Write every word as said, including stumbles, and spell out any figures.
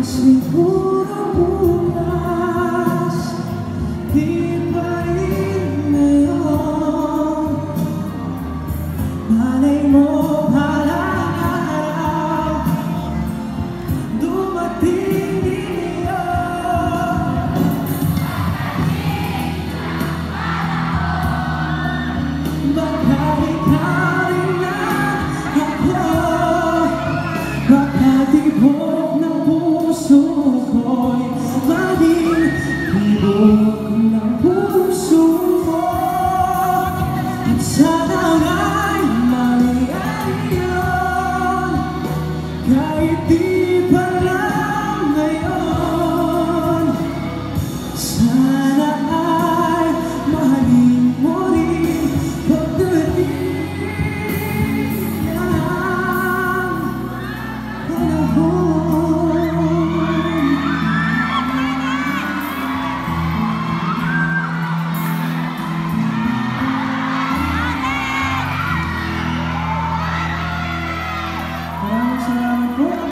siguro bukas, di pa rin ngayon. Malay mo palang araw, dumating din yun. Baka ikaw rin na ako, baka tibok ng puso ko'y maging bigo.